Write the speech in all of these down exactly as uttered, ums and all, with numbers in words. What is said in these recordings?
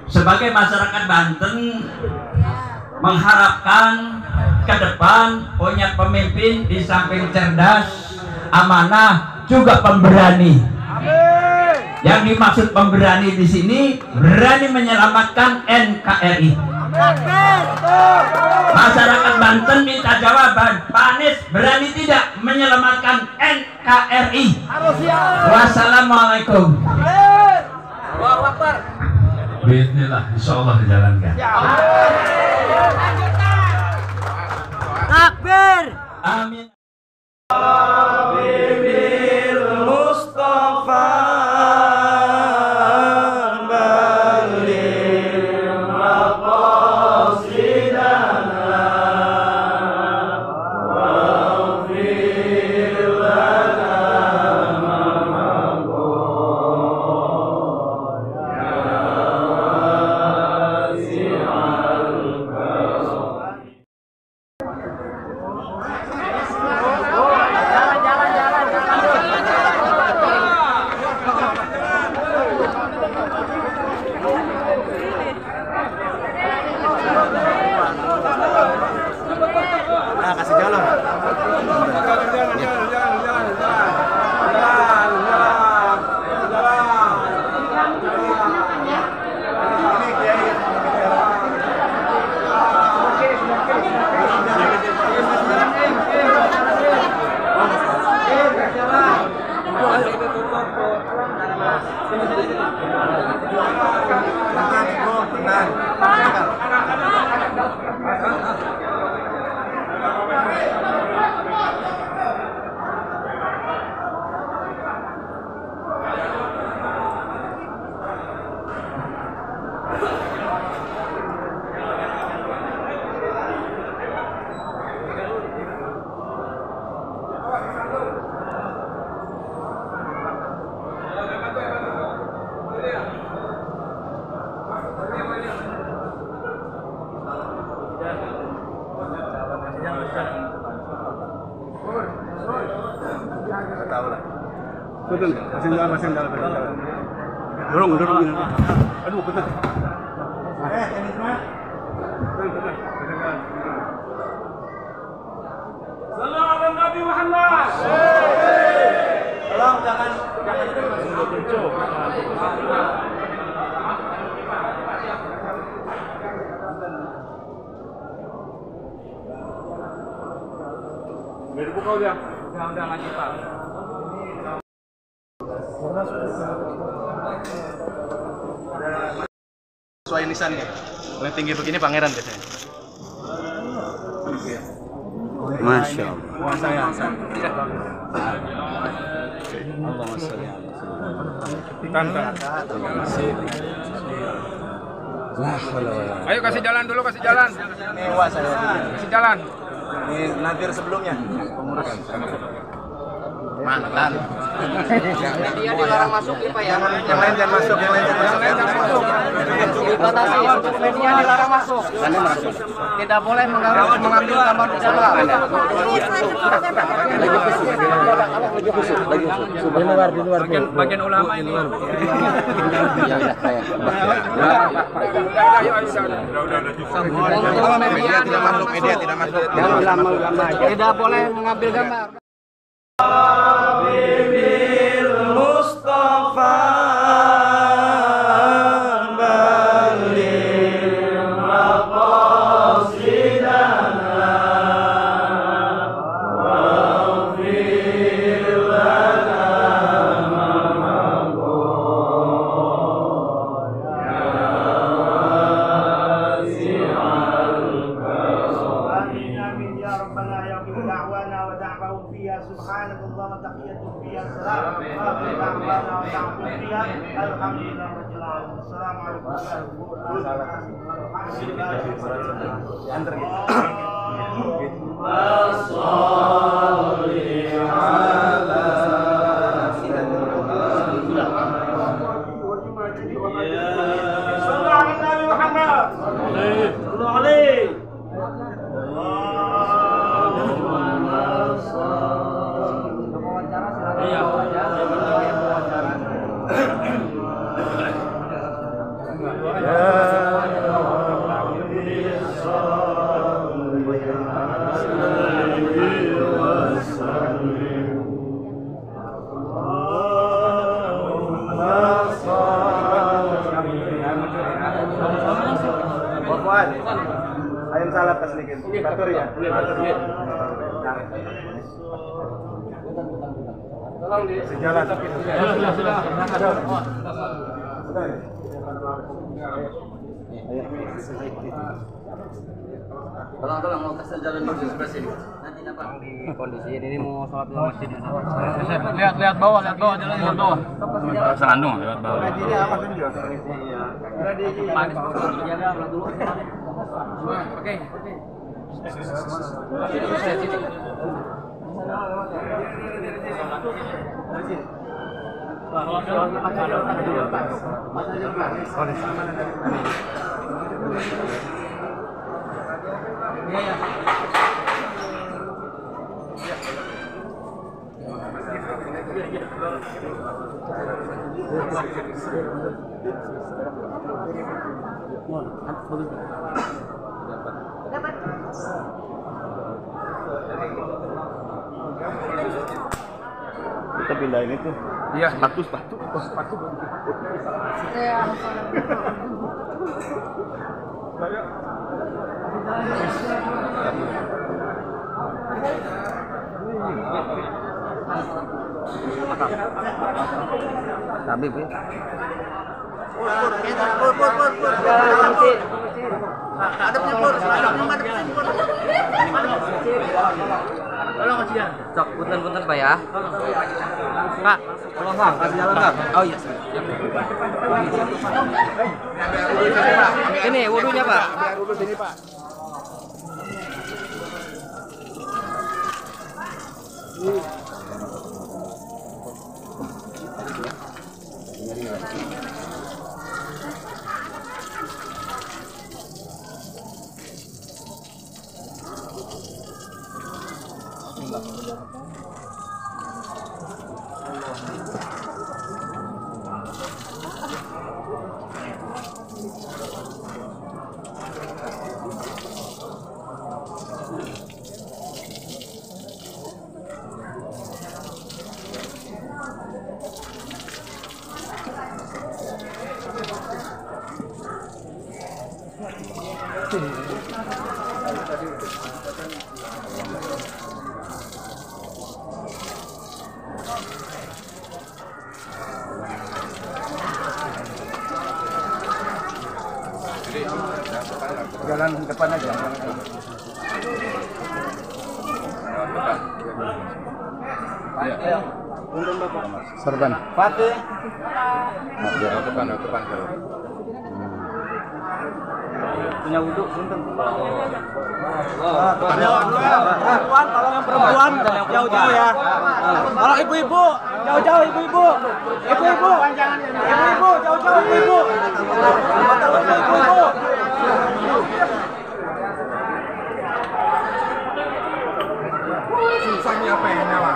sebagai masyarakat Banten mengharapkan ke depan punya pemimpin di samping cerdas, amanah, juga pemberani. Yang dimaksud pemberani di sini berani menyelamatkan N K R I. Masyarakat Banten minta jawaban, Pak Anies berani tidak menyelamatkan N K R I? Wassalamualaikum. Bismillah, insya Allah dijalankan. Takbir. Amin. Habibil Mustafa balil maqasidana waghfir lana ma Betul, masih jalan, masih jalan, masih jalan. Dorong, dorong ini. Aduh, betul. Eh, ini semua. Betul, betul. Salam ala Nabi Muhammad. Tolong jangan jangan lucu. Biar dibuka udah. Udah udah lanjut Pak. Sesuai nisannya. Yang tinggi begini pangeran biasanya. Masya Allah. Wah, saya, saya. Allahumma sholli ala Tanta. Ayo kasih jalan dulu, kasih jalan. Mewah saya. Kasih jalan. Ini nanti sebelumnya. Pengurusan. Mantan. Dia dilarang masuk nih Pak ya. Yang lain jangan masuk, yang lain jangan masuk. Yang lain jangan masuk. Dibatasi untuk media dilarang masuk. Tidak boleh mengambil mengambil gambar di dalam. Lagi kusuk, lagi kusuk, lagi kusuk. Di luar, di luar. Bagian, bagian ulama ini. Ya udah saya. Media tidak masuk, media tidak masuk. Tidak boleh mengambil gambar. Habibil Mustafa balil maqasidana waghfir lana ma سبحانك اللهم وتحية فيها السلام وآخر دعوانا وتعقب فيها الحمد لله رب العالمين. السلام عليكم Ya Wan. Ayam salad pas sedikit. Batur ya. Tolong di sejalan. Sudah, sudah. Sudah. Tolong, tolong mau kasih jalan dulu sebelah sini. Nanti dapat di kondisi ini mau sholat di masjid. Lihat, lihat bawah, lihat bawah, jalan lihat bawah. Serandung lihat bawah. Ini apa tuh juga? Panis dulu, jaga dulu. Oke. Iya, ya. Kita pindahin itu. Iya, sepatu, sepatu. Oh, sepatu. Habib ya. Pur, pur, pur, pur, pur. Ada punya pur, ada pur. Tolong Mas Jian. Cok, punten-punten Pak ya. Pak, tolong Pak, kasih jalan Pak. Oh iya. Ini wudunya Pak. Biar dulu sini, Pak. Jalan depan aja. Ya. Sorban. Fatih. Ya, depan, depan. Punya wudhu, punten. Perempuan, tolong yang perempuan jauh-jauh ya. Tolong ibu-ibu, jauh-jauh ibu-ibu. Ibu-ibu, ibu-ibu, jauh-jauh ibu-ibu. Ibu-ibu. Susahnya apa yang nyala?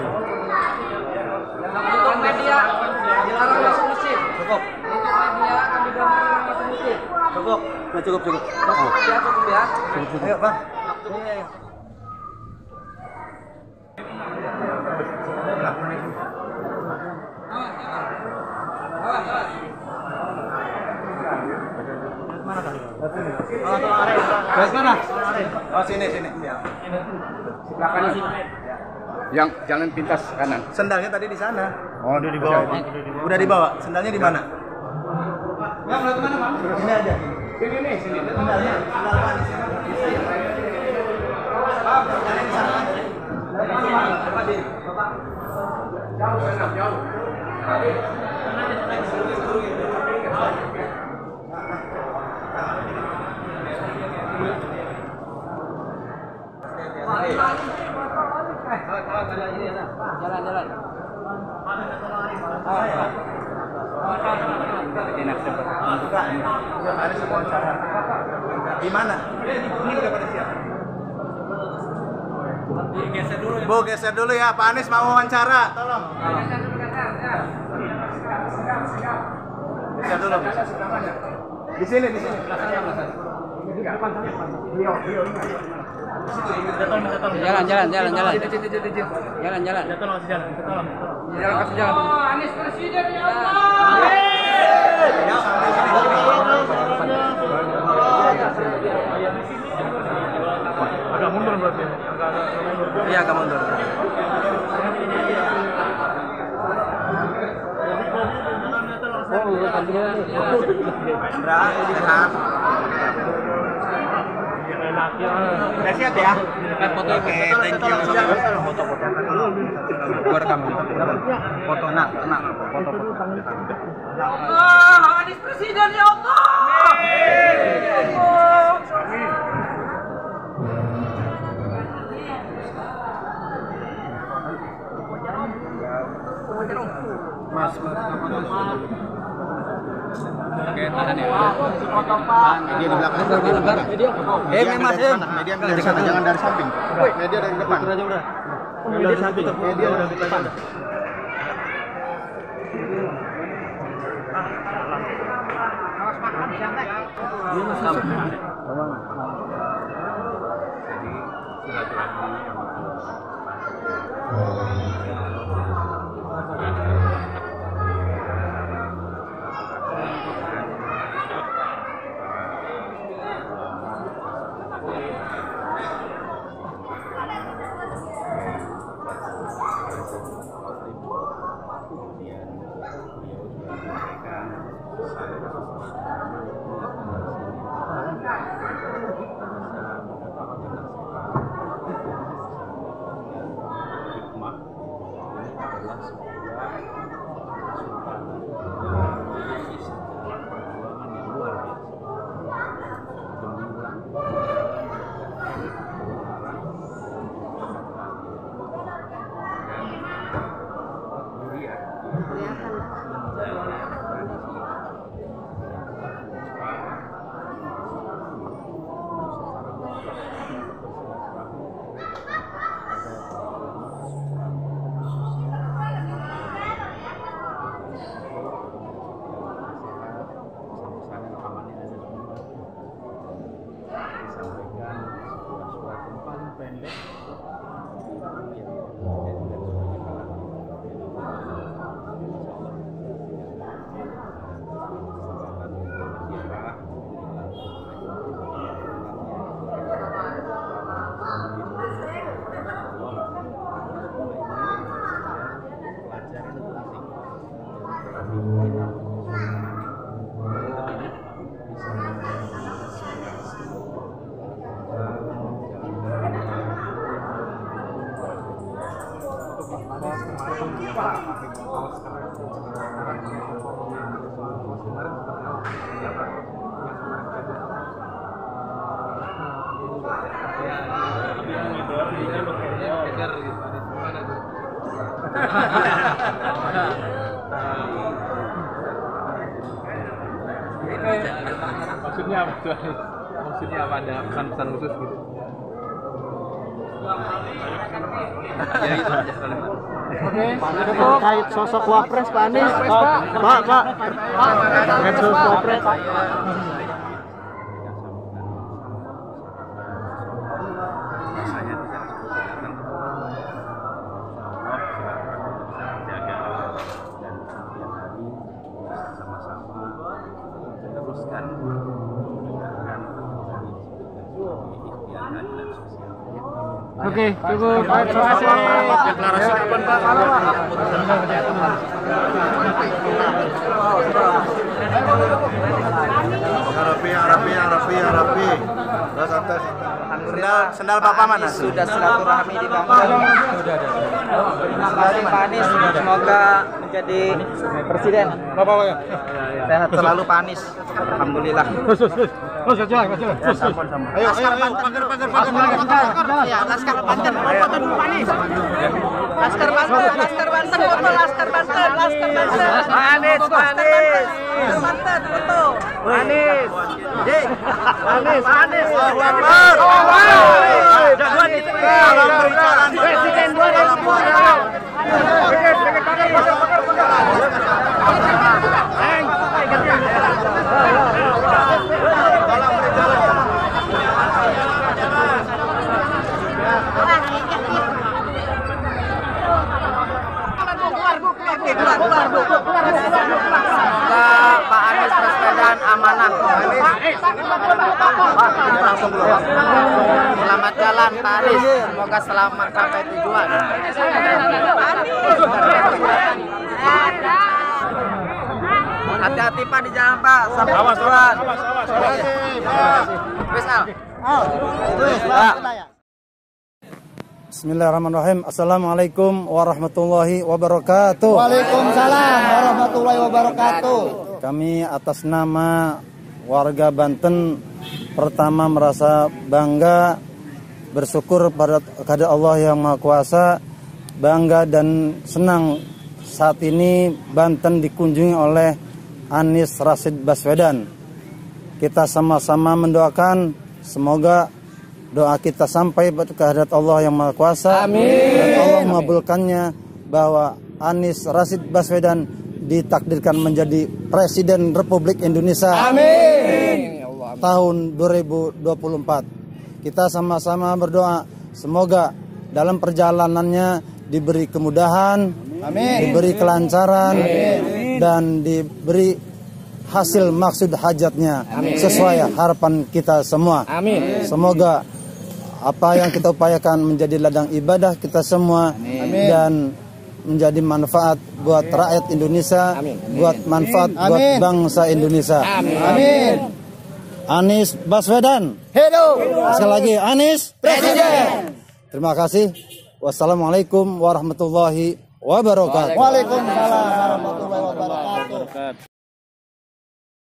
Untuk media dilarang masuk masjid. Cukup. Untuk media kami dilarang masuk masjid. Cukup. Nah, cukup, cukup. Cukup ya, cukup ya. Ayo, Pak. Beres mana? Oh, sini, sini. Sebelah kanan. Yang jalan pintas kanan. Sendalnya tadi di sana. Oh, dia dibawa. Udah dibawa. Sendalnya di mana? Bang, mau kemana, Bang? Sini aja. Sini nih, sini. Sendalnya. Sendal Pak di sini. Bang, sendalnya di sana. Bapak di. Bapak. Jauh, jauh, jauh. Jalan-jalan. Enak buka. Ada semua cara. Di mana? Ini udah pada siap. Geser dulu ya. Bu, geser dulu ya. Pak Anies mau wawancara. Tolong. Geser dulu. Di sini, di sini. Jalan, jalan, jalan, jalan. Jalan, jalan. Tolong kasih jalan, tolong. Jalan, kasih jalan. Anies Presiden ya Allah. Sandiaga mundur. Udah siap ya? Foto. Oke, thank you. Gua rekam. Foto nak, nak. Foto. Allah, Anies Presiden ya Allah. Mas, Oke, tahan ya. media di belakang. Media di belakang. Eh, Mas, eh. Media dari sana, jangan dari samping. Media dari depan. Aja udah. Media dari samping. Media udah di depan. Maksudnya apa tuh? Maksudnya apa, ada pesan-pesan khusus gitu? Ya itu aja. Oke, terkait sosok Wapres Pak Anies. Pak, Pak, Pak. Terkait sosok Wapres. Oke, cukup. Terima kasih. Deklarasi kapan Pak? Rapi, rapi, rapi, rapi. Udah santai. Sendal, sendal Bapak mana? Sudah silaturahmi dibangun. Terima kasih Pak Anies. Semoga menjadi presiden. Bapak ya. Sehat selalu Pak Anies. Alhamdulillah. Terus, terus, terus. Terus jalan, jalan. Terus, terus. Ayo, ayo, ayo. Pagar, pagar, pagar. Ya, Laskar Banten. Foto dulu Pak Anies. Laskar Banten, Laskar Banten, foto Laskar Banten, Laskar Banten. Pak Anies, Pak Anies. Laskar Banten, foto. Pak Anies. Dik. Pak Anies, Pak Anies. Allahu Akbar. Jagoan itu. Salam berjalan. Presiden dua ribu dua puluh empat. Pak Anies Baswedan amanah. Pak, langsung keluar. Selamat jalan Pak Anies. Semoga selamat sampai tujuan. Hati-hati Pak di jalan Pak. Sampai tujuan. Bismillahirrahmanirrahim. Assalamualaikum warahmatullahi wabarakatuh. Waalaikumsalam warahmatullahi wabarakatuh. Kami atas nama warga Banten pertama merasa bangga, bersyukur pada kepada Allah yang Maha Kuasa, bangga dan senang saat ini Banten dikunjungi oleh Anies Rashid Baswedan. Kita sama-sama mendoakan semoga doa kita sampai kehadirat Allah yang Maha Kuasa. Amin. Dan Allah mengabulkannya bahwa Anies Rashid Baswedan ditakdirkan menjadi Presiden Republik Indonesia. Amin. Tahun dua ribu dua puluh empat. Kita sama-sama berdoa semoga dalam perjalanannya diberi kemudahan, amin, diberi kelancaran, amin, dan diberi hasil maksud hajatnya, amin, sesuai harapan kita semua. Amin. Semoga apa yang kita upayakan menjadi ladang ibadah kita semua, amin, dan menjadi manfaat buat rakyat Indonesia, amin, buat manfaat, amin, buat bangsa Indonesia. Amin. Amin. Anies Baswedan. Hidup. Sekali lagi Anies Presiden. Terima kasih. Wassalamualaikum warahmatullahi wabarakatuh. Waalaikumsalam warahmatullahi wabarakatuh.